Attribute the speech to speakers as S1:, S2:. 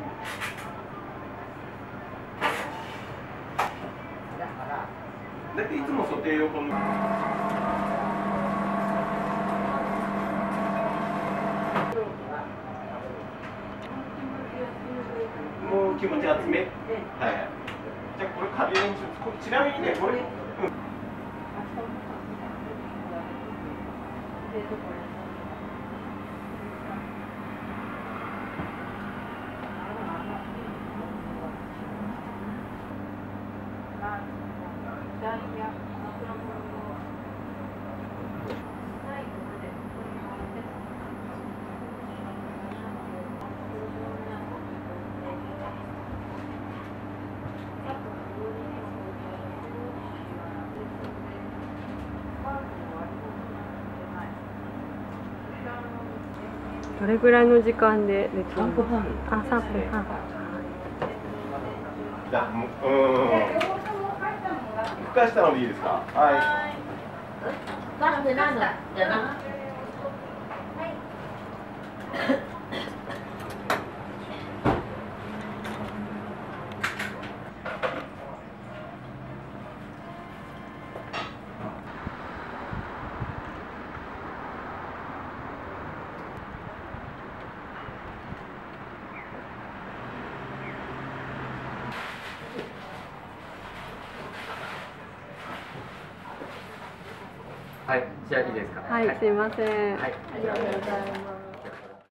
S1: だっていつもソテー横の。もう気持ち集め。はい。じゃあこれ加減ちなみにねこれ。
S2: どれぐらいの時間でできるの？3分半。あ、3分半。
S1: じゃあ、ふかしたのでいいですか？はい。
S3: はい、じゃあいいですか。
S2: はい、すいません。
S3: はい、
S2: ありがとうございます。